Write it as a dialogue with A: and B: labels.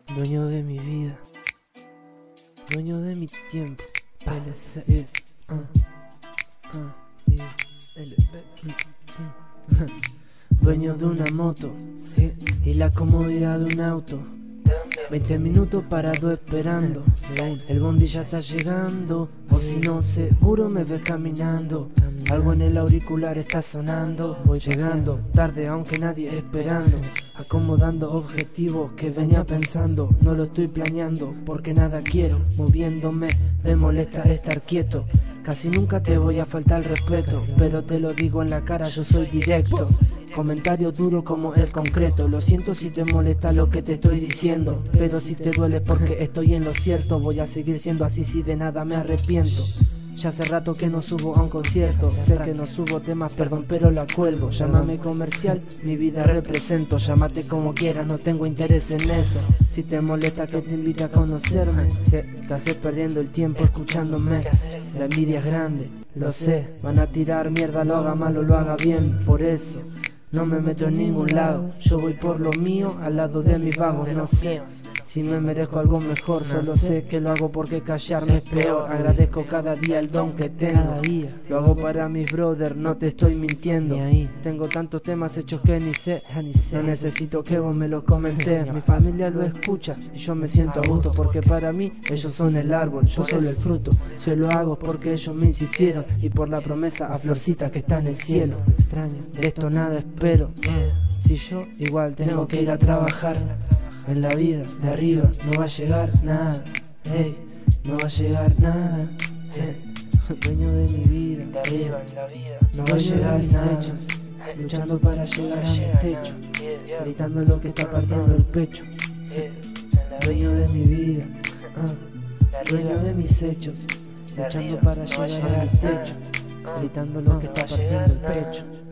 A: Dueño de mi vida, dueño de mi tiempo. PLC, yeah. Dueño de una moto, sí, y la comodidad de un auto. 20 minutos parado esperando, el bondi ya está llegando, o si no seguro me ves caminando. Algo en el auricular está sonando, voy llegando tarde aunque nadie esperando, acomodando objetivos que venía pensando. No lo estoy planeando porque nada quiero, moviéndome me molesta estar quieto. Casi nunca te voy a faltar el respeto, pero te lo digo en la cara, yo soy directo. Comentario duro como el concreto. Lo siento si te molesta lo que te estoy diciendo, pero si te duele porque estoy en lo cierto. Voy a seguir siendo así si de nada me arrepiento. Ya hace rato que no subo a un concierto, sé que no subo temas, perdón, pero la cuelgo. Llámame comercial, mi vida represento. Llámate como quieras, no tengo interés en eso. Si te molesta que te invite a conocerme, te haces perdiendo el tiempo escuchándome. La envidia es grande, lo sé. Van a tirar mierda, lo haga mal o lo haga bien. Por eso no me meto en ningún lado, yo voy por lo mío al lado de mis vagos. No sé si me merezco algo mejor, solo sé que lo hago porque callarme es peor. Agradezco cada día el don que tengo, lo hago para mis brothers, no te estoy mintiendo. Tengo tantos temas hechos que ni sé, no necesito que vos me los comentes. Mi familia lo escucha y yo me siento a gusto, porque para mí ellos son el árbol, yo soy el fruto. Si lo hago porque ellos me insistieron y por la promesa a Florcita que está en el cielo. De esto nada espero, si yo igual tengo que ir a trabajar. En la vida de arriba no va a llegar nada, hey, no va a llegar nada, hey. Dueño de mi vida, de arriba en la vida no va a llegar mis hechos, luchando para llegar a mi techo, gritando lo que está partiendo el pecho, dueño de mi vida, dueño de mis hechos, luchando para llegar a mi techo, gritando lo que está partiendo el pecho.